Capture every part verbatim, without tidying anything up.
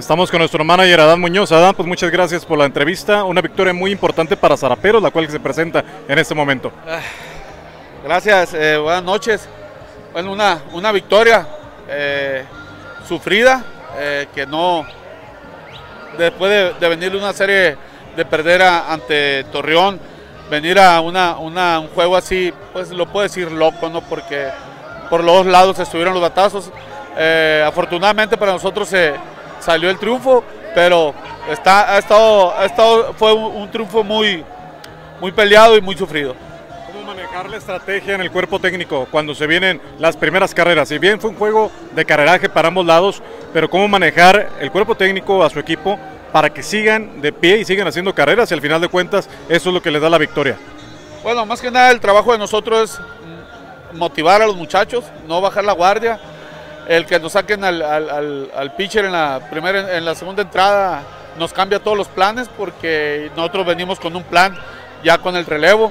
Estamos con nuestro manager Adán Muñoz. Adán, pues muchas gracias por la entrevista. Una victoria muy importante para Zaraperos, la cual se presenta en este momento. Gracias, eh, buenas noches. Bueno, una, una victoria eh, sufrida, eh, que no, después de, de venir una serie de perder a, ante Torreón, venir a una, una, un juego así, pues lo puedo decir loco, ¿no? Porque por los dos lados estuvieron los batazos. Eh, afortunadamente para nosotros se eh, salió el triunfo, pero está, ha estado, ha estado, fue un, un triunfo muy, muy peleado y muy sufrido. ¿Cómo manejar la estrategia en el cuerpo técnico cuando se vienen las primeras carreras? Si bien fue un juego de carreraje para ambos lados, pero cómo manejar el cuerpo técnico a su equipo para que sigan de pie y sigan haciendo carreras y al final de cuentas eso es lo que les da la victoria. Bueno, más que nada el trabajo de nosotros es motivar a los muchachos, no bajar la guardia. El que nos saquen al, al, al, al pitcher en la primera, en la segunda entrada nos cambia todos los planes, porque nosotros venimos con un plan ya con el relevo,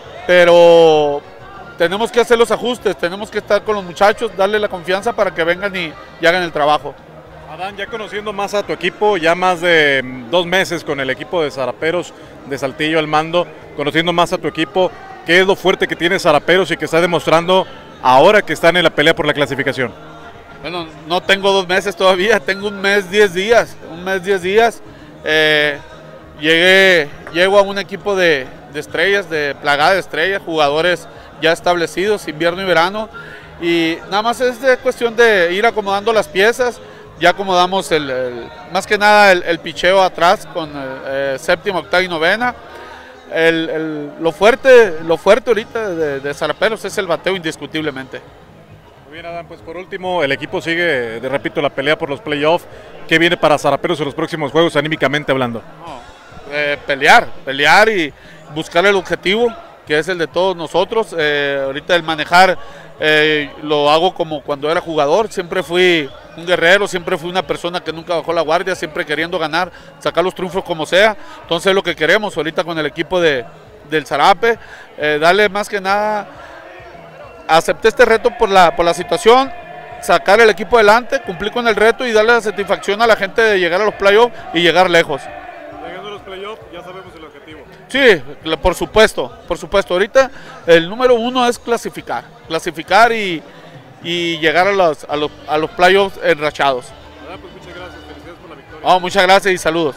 pero tenemos que hacer los ajustes, tenemos que estar con los muchachos, darle la confianza para que vengan y, y hagan el trabajo. Adán, ya conociendo más a tu equipo, ya más de dos meses con el equipo de Zaraperos de Saltillo al mando, conociendo más a tu equipo, ¿qué es lo fuerte que tiene Zaraperos y que está demostrando ahora que están en la pelea por la clasificación? Bueno, no tengo dos meses todavía, tengo un mes, diez días, un mes, diez días. Eh, llegué, llego a un equipo de, de estrellas, de plagada de estrellas, jugadores ya establecidos, invierno y verano, y nada más es de cuestión de ir acomodando las piezas. Ya acomodamos el, el más que nada el, el picheo atrás con el, eh, séptima, octava y novena. El, el, lo fuerte, lo fuerte ahorita de, de Zaraperos es el bateo indiscutiblemente. Muy bien, Adán, pues por último el equipo sigue, de repito, la pelea por los playoffs. ¿Qué viene para Zaraperos en los próximos juegos anímicamente hablando? No, eh, pelear, pelear y buscar el objetivo, que es el de todos nosotros. Eh, ahorita el manejar eh, lo hago como cuando era jugador, siempre fui un guerrero, siempre fui una persona que nunca bajó la guardia, siempre queriendo ganar, sacar los triunfos como sea. Entonces es lo que queremos ahorita con el equipo de, del Zarape, eh, darle más que nada, acepté este reto por la, por la situación, sacar el equipo adelante, cumplir con el reto y darle la satisfacción a la gente de llegar a los playoffs y llegar lejos. Llegando a los playoffs ya sabemos el objetivo. Sí, por supuesto, por supuesto. Ahorita el número uno es clasificar, clasificar y, y llegar a los, a los, a los playoffs enrachados. Ah, pues muchas gracias, felicidades por la victoria. Oh, muchas gracias y saludos.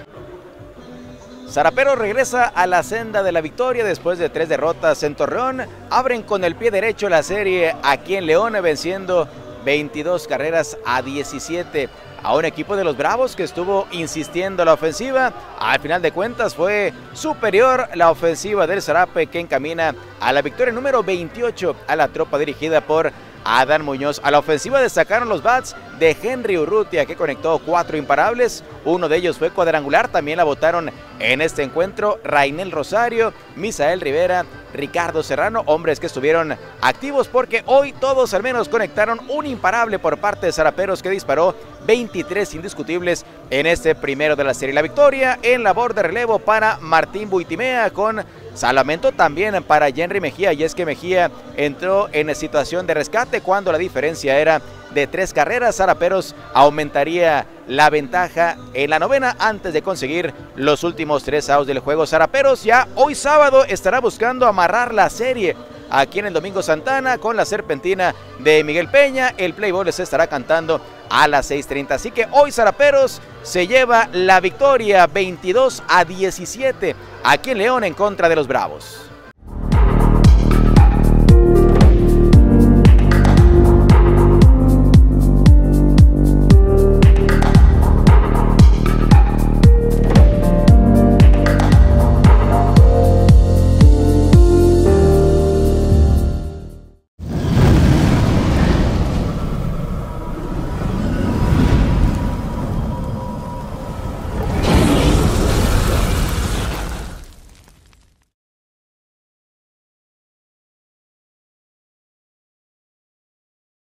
Zaraperos regresa a la senda de la victoria después de tres derrotas en Torreón. Abren con el pie derecho la serie aquí en León, venciendo veintidós carreras a diecisiete a un equipo de los Bravos que estuvo insistiendo en la ofensiva. Al final de cuentas fue superior la ofensiva del Zarape, que encamina a la victoria número veintiocho a la tropa dirigida por Adán Muñoz. A la ofensiva destacaron los bats de Henry Urrutia, que conectó cuatro imparables, uno de ellos fue cuadrangular. También la votaron en este encuentro Rainel Rosario, Misael Rivera, Ricardo Serrano, hombres que estuvieron activos porque hoy todos al menos conectaron un imparable por parte de Zaraperos, que disparó veintitrés indiscutibles en este primero de la serie. La victoria en labor de relevo para Martín Buitimea, con salvamento también para Henry Mejía, y es que Mejía entró en situación de rescate cuando la diferencia era de tres carreras. Zaraperos aumentaría la ventaja en la novena antes de conseguir los últimos tres outs del juego. Zaraperos ya hoy sábado estará buscando amarrar la serie aquí en el Domingo Santana con la serpentina de Miguel Peña. El play ball se estará cantando a las seis treinta, así que hoy Zaraperos se lleva la victoria veintidós a diecisiete aquí en León en contra de los Bravos.